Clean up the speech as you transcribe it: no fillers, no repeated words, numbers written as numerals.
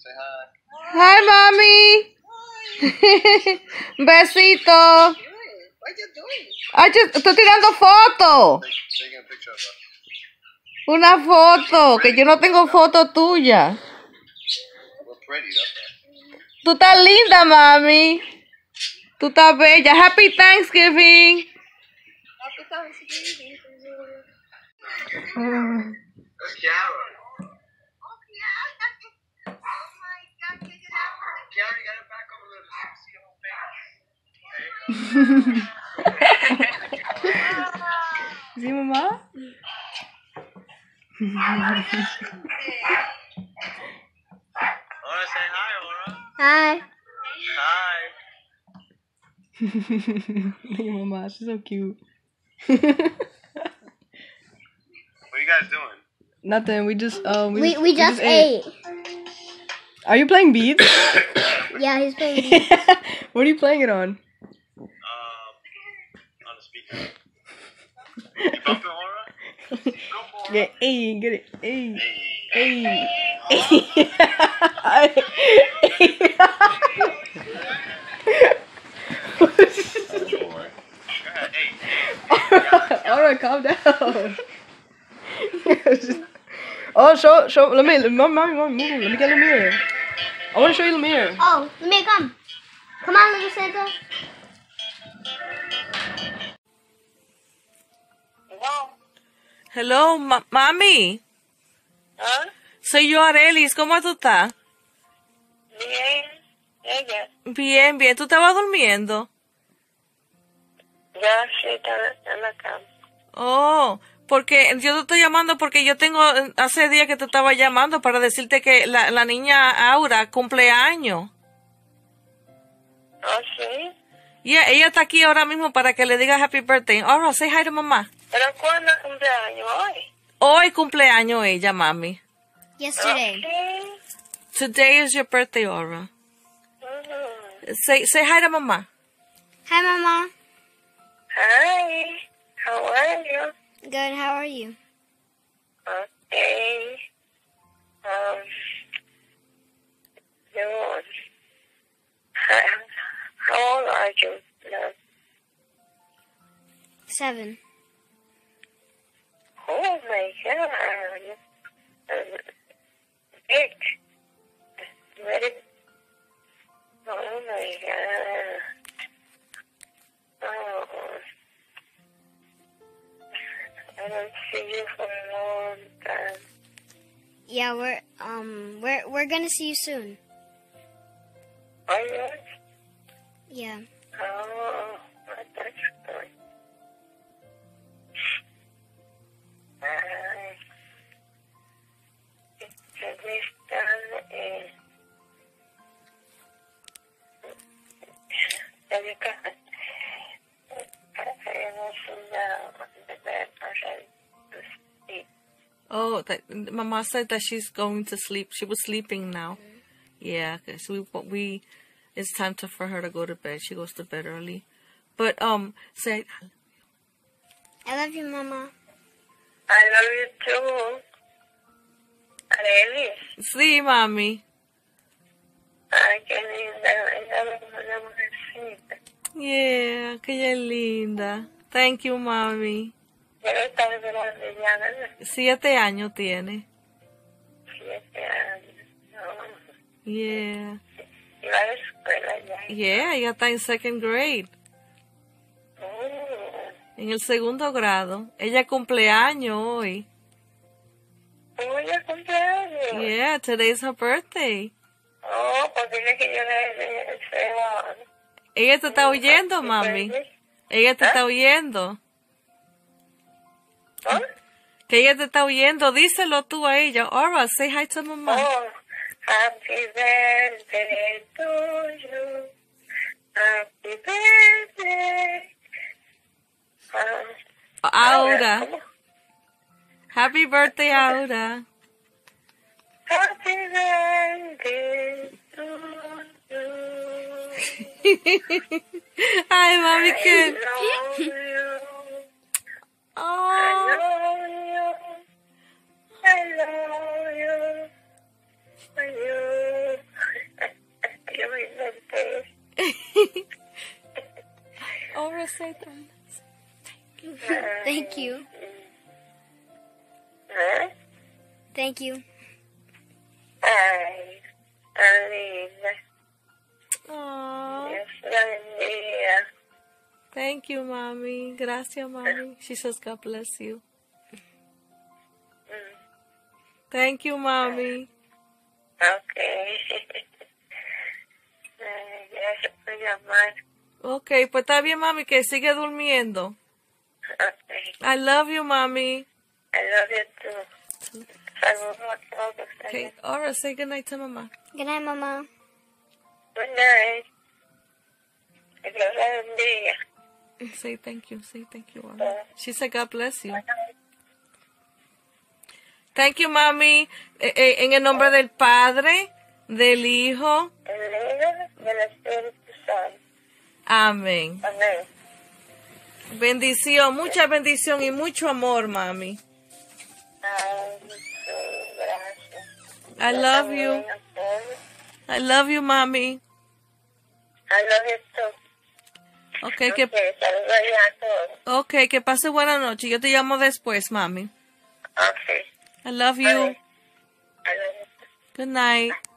Say hi. Hi, mommy. Besito. What you doing? Estoy tirando foto. Taking a picture of us. Una foto, que yo no tengo foto tuya. We're pretty, that's right. Tú estás linda, mami. Tú estás bella. Happy Thanksgiving. Happy Thanksgiving to you. That's Kiara. Oh my God, check it out. Kiara, you gotta back up a little so you see your whole face. ¿Sí, mamá? Aura, say hi, Aura. Hi. Hi. Look at mama, she's so cute. What are you guys doing? Nothing. We just We just ate. Are you playing beads? Yeah, he's playing. What are you playing it on? On the speaker. You bumping Aura? Go for it. Yeah, hey, get it. Hey. Hey. Hey. Go ahead. Hey. Alright, calm down. Oh, show. Let me move. Let me get Lemire. I want to show you Lemire. Oh, let me come. Come on, little Santa. Hello, mami. ¿Ah? Soy yo, Arelis. ¿Cómo tú estás? Bien, ella. Bien. ¿Tú estabas durmiendo? Ya sí está en la cama. Oh, porque yo te estoy llamando porque yo tengo hace días que te estaba llamando para decirte que la niña Aura cumple años. ¿Oh, sí? Y ella está aquí ahora mismo para que le diga happy birthday. Aura, say hi to mamá. ¿Pero cuándo cumpleaños? Hoy. Hoy cumpleaños ella, mami. Yesterday. Sí. Today is your birthday, Aura. Ujú. Say hi to mamá. Hi, Mama. Hi, how are you? Good. How are you? Okay. You, how old are you? No. 7. Oh my God. Big. Very. Oh my God. Oh. I don't see you for a long time. Yeah, we're gonna see you soon. Are you? Yeah. Oh, that's good. This done is you got I was in the bed already to sleep. Oh, Mama said that she's going to sleep. She was sleeping now. Yeah, because it's time for her to go to bed. She goes to bed early. But say, I love you, Mama. I love you too. Really? sí, mami. Ay, qué linda. Ella me necesita. Yeah, que ella es linda. Thank you, mami. Pero está grande ya, ¿verdad? 7 años tiene. 7 años. No. Yeah. Iba a la escuela ya. Yeah, ella está en second grade. En el 2º grado. Ella cumpleaños hoy. Hoy es cumpleaños. Yeah, today's her birthday. Oh, pues dile que yo le deseo. Ella te está oyendo, mami. Ella te está oyendo. ¿Oh? Que ella te está oyendo. Díselo tú a ella. Aura, say hi to mamá. Oh, happy birthday to you. Happy birthday. Aura. ¿Cómo? Happy birthday, Aura. Happy birthday to you. Ay, mami, que... I love you. I Oh. love you. I love you. I love you. say that. Thank you. ¿Eh? Thank you. Ay, tan linda. Aww. Dios la bendiga. Thank you, Mommy. Gracias, Mommy. She says, God bless you. Thank you, Mommy. Ok. Gracias por llamar. Ok, pues está bien, Mami, que sigue durmiendo. Ok. I love you, Mommy. I love you too. Saludos a todos. Okay, ahora say good night to Mama. Good night, Mama. Good night. Que Dios la bendiga. Say thank you, Aura. She said, God bless you. Thank you, Mami. En el nombre del Padre, del Hijo. El Hijo del Espíritu Santo. Amén. Amén. Bendición, mucha bendición y mucho amor, Mami. Ay, gracias. I love you. También a todos. I love you, Mami. I love you too. Okay, Ok, saludos a todos. okay, que pase buena noche. Yo te llamo después, Mami. Ok. I love you. I love you. Good night.